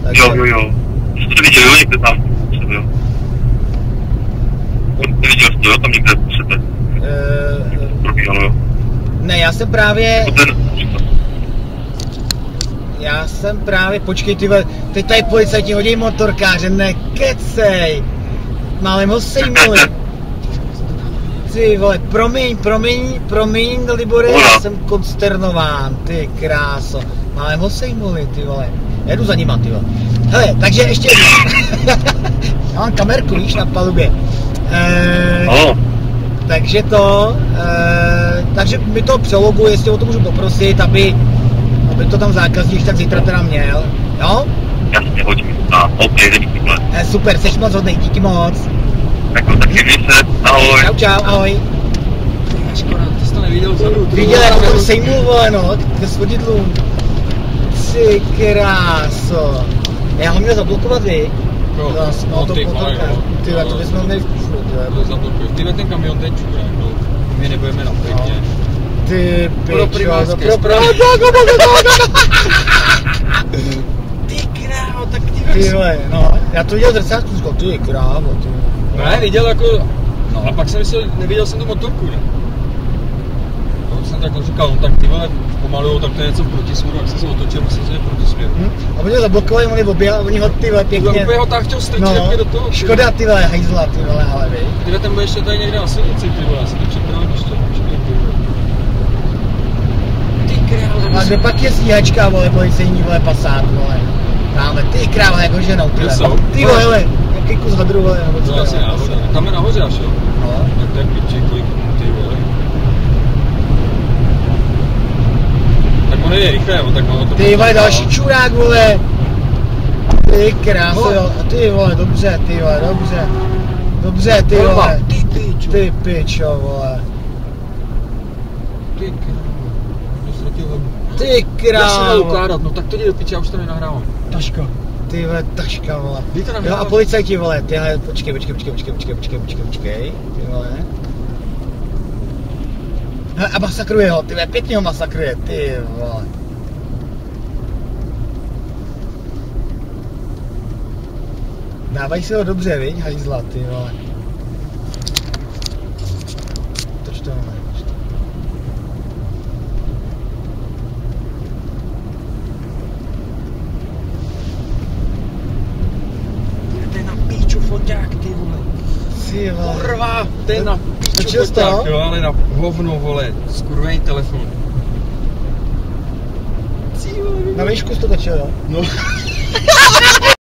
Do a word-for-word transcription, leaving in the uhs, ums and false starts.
Takže... Jo, jo, jo. Jsi to viděl, jo, někde tam u sebe, jo? Neviděl jsi to, jo, tam někde u sebe? Uh, Probíhalo, jo? Ne, já jsem právě... Ten... Já jsem právě, počkej ty vole, teď tady policajti hodí motorkáře, nekecej. Málem ho sejmuli. Ty vole, promiň, promiň, promiň, Libore, já jsem konsternován, ty kráso. Málem ho sejmuli, ty vole. Já jdu za nima, ty vole. Hele, takže ještě jednou. Já mám kamerku, víš, na palubě. Eee, oh. Takže to, eee, takže mi to přelogu, jestli o to můžu poprosit, aby, aby to tam zákazník tak zítra teda měl, jo? Jasně, hodím. A ok, díky moc. E, super, jsi moc hodnej, díky moc. Tak to taky více, ahoj. Čau, čau, ahoj. Škoda, ty jsi to neviděl vzadu. Viděl, jak to sejmul, vole, no, ke svodidlům. Ty kráso. Já ho měl zablokovat, vy? Jo, Zas, no, no, to ty, motorka. Ty, to bychom měli vkušlit, to zablokuješ. Tyhle ten kamion ten čurák, no. My nebudeme na pěkně. Ty pičo, Pro primárské pro pro... Ty krávo, tak ty Ty vole, no, já to viděl v zrcátku, říkal, ty krávo, ty. Ne, viděl jako, no a pak jsem myslel, neviděl jsem tu motorku, ne? To jsem takhle říkal, no tak ty vole pomalujou, tak to je něco v protisměru, jak jsem se otočil, myslím, že je v protisměru. Hm? A oni ho zablokovali, oni obě, oni ho ty vole pěkně... Úplně ho tak chtěl strčit no, do toho. škoda ty vole, hajzla ty vole, ale vy. Tyhle ten bude ještě tady někde na silnici, ty vole, já si to připravím ještě, počkej, ty vole. Ty krávo, A kde pak je stíhačka, vole, policejní, vole, pasát, vole. Dáme, ty krávo, jako ženou, ty vole. Ty vole, hele, jaký kus hadru, vole, nebo co to asi náhodě, tam je nahoře až, jo? No. Tak to je piči, kolik, ty vole. Tak on je rychle, jo, tak ono to... Ty vole, další čurák, vole. Ty kráso, jo, a ty vole, dobře, ty vole, dobře. Dobře, ty vole. Ty pičo. Ty pičo, vole. Ty krávo, ztratil hodně. Ty Já se dal krávo. ukládat, no tak to jde do piče, já už to nenahrávám. Taška. Ty vole, taška, vole. Kdy to Jo, nahráváš? a policajti, vole, tyhle, počkej, počkej, počkej, počkej, počkej, počkej, počkej, počkej, ty vole. Hele, a masakruje ho, ty vole, pěkně ho masakruje, ty vole. Dávají si ho dobře, viď, hajzla, ty vole. Toč to máme. To je na píču foťák, ty vole. Ty vole. Kurva, to je na píču Točil jsi to? foťák, jo, ale na hovno, vole. Skurvený telefon. Ty vole. Na výšku jsi to točil, jo? No.